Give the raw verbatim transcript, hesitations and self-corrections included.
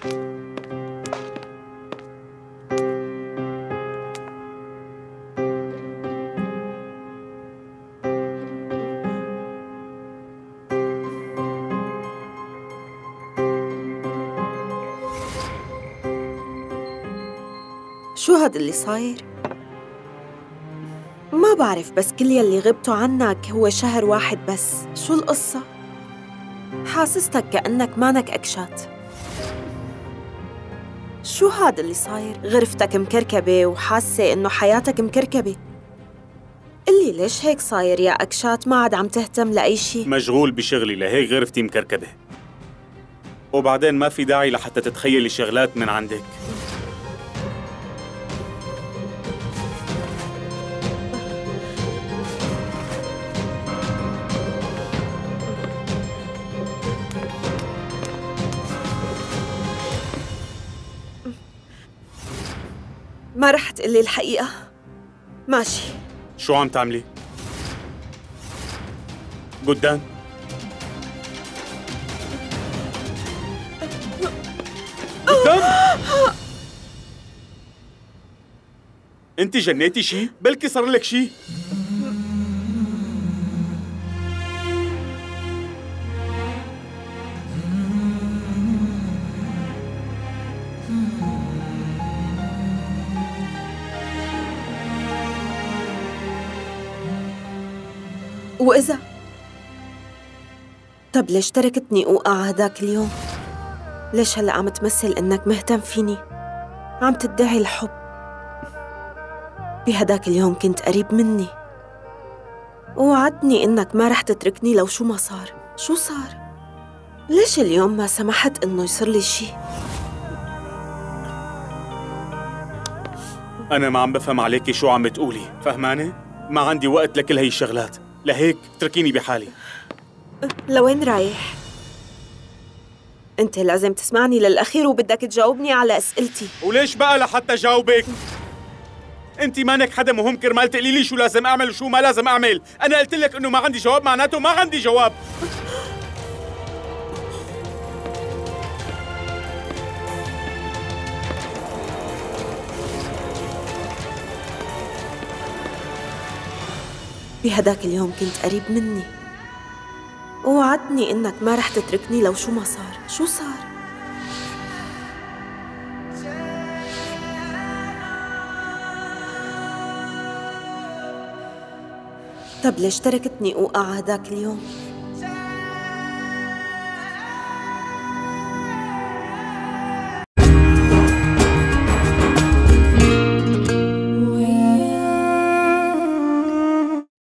شو هاد اللي صاير؟ ما بعرف، بس كل يلي غبتوا عنك هو شهر واحد بس. شو القصة؟ حاسستك كأنك مانك أكشات. شو هاد اللي صاير؟ غرفتك مكركبة وحاسة إنه حياتك مكركبة. قلي ليش هيك صاير يا أكشات؟ ما عاد عم تهتم لأي شي؟ مشغول بشغلي لهيك غرفتي مكركبة، وبعدين ما في داعي لحتى تتخيلي شغلات من عندك. ما رح تقلي الحقيقة؟ ماشي. شو عم تعملي؟ قدام؟ قدام؟ انت جنيتي شي؟ بلكي صار لك شي؟ وإذا؟ طب ليش تركتني أوقع هداك اليوم؟ ليش هلأ عم تمثل إنك مهتم فيني؟ عم تدعي الحب. بهداك اليوم كنت قريب مني، ووعدتني إنك ما رح تتركني لو شو ما صار. شو صار؟ ليش اليوم ما سمحت إنه يصير لي شي؟ أنا ما عم بفهم عليكي شو عم بتقولي، فهمانة؟ ما عندي وقت لكل هي الشغلات، لهيك اتركيني بحالي. لوين رايح؟ أنت لازم تسمعني للأخير وبدك تجاوبني على أسئلتي. وليش بقى لحتى جاوبك؟ انت مانك حدا مهم كرمال تقولي لي شو لازم اعمل وشو ما لازم اعمل. انا قلت لك انه ما عندي جواب، معناته ما عندي جواب. بهداك اليوم كنت قريب مني، ووعدتني إنك ما رح تتركني لو شو ما صار. شو صار؟ طب ليش تركتني أوقع هداك اليوم؟